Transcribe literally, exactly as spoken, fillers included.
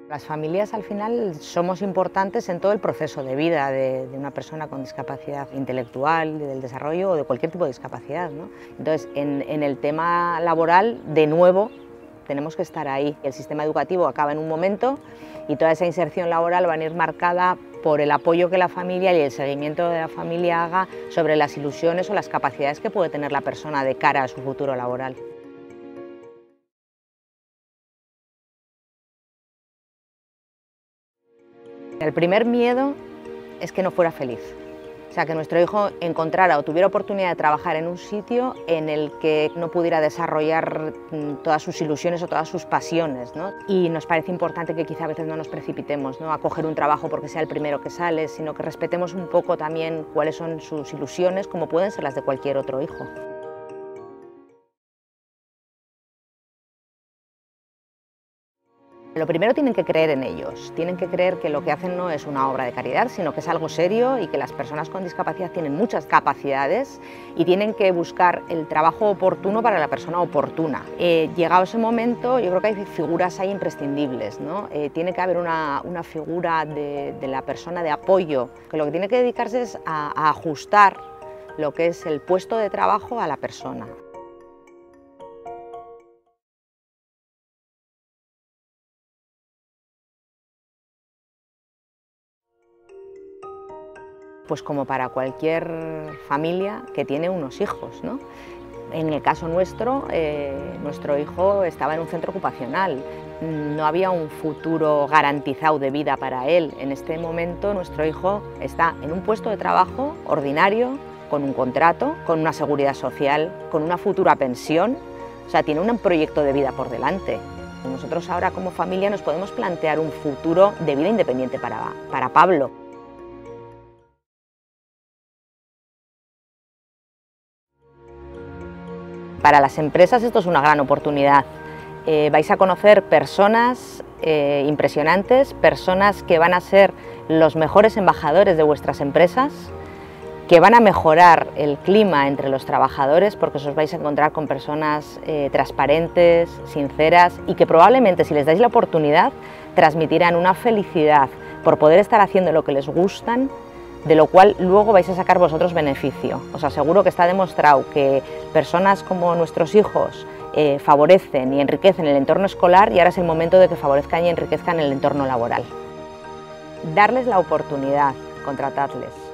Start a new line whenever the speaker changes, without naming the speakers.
Las familias al final somos importantes en todo el proceso de vida de, de una persona con discapacidad intelectual, del desarrollo o de cualquier tipo de discapacidad, ¿no? Entonces, en, en el tema laboral, de nuevo, tenemos que estar ahí. El sistema educativo acaba en un momento y toda esa inserción laboral va a ir marcada por el apoyo que la familia y el seguimiento de la familia haga sobre las ilusiones o las capacidades que puede tener la persona de cara a su futuro laboral. El primer miedo es que no fuera feliz, o sea, que nuestro hijo encontrara o tuviera oportunidad de trabajar en un sitio en el que no pudiera desarrollar todas sus ilusiones o todas sus pasiones, ¿no? Y nos parece importante que quizá a veces no nos precipitemos, ¿no?, a coger un trabajo porque sea el primero que sale, sino que respetemos un poco también cuáles son sus ilusiones, como pueden ser las de cualquier otro hijo. Lo primero, tienen que creer en ellos, tienen que creer que lo que hacen no es una obra de caridad, sino que es algo serio y que las personas con discapacidad tienen muchas capacidades y tienen que buscar el trabajo oportuno para la persona oportuna. Eh, llegado ese momento, yo creo que hay figuras ahí imprescindibles, ¿no? Eh, tiene que haber una, una figura de, de la persona de apoyo, que lo que tiene que dedicarse es a, a ajustar lo que es el puesto de trabajo a la persona. Pues como para cualquier familia que tiene unos hijos, ¿no? En el caso nuestro, eh, nuestro hijo estaba en un centro ocupacional, no había un futuro garantizado de vida para él. En este momento nuestro hijo está en un puesto de trabajo ordinario, con un contrato, con una seguridad social, con una futura pensión, o sea, tiene un proyecto de vida por delante. Nosotros ahora como familia nos podemos plantear un futuro de vida independiente para, para Pablo. Para las empresas esto es una gran oportunidad. Eh, vais a conocer personas eh, impresionantes, personas que van a ser los mejores embajadores de vuestras empresas, que van a mejorar el clima entre los trabajadores, porque os vais a encontrar con personas eh, transparentes, sinceras y que probablemente, si les dais la oportunidad, transmitirán una felicidad por poder estar haciendo lo que les gustan, de lo cual luego vais a sacar vosotros beneficio. Os aseguro que está demostrado que personas como nuestros hijos eh, favorecen y enriquecen el entorno escolar, y ahora es el momento de que favorezcan y enriquezcan el entorno laboral. Darles la oportunidad, contratadles.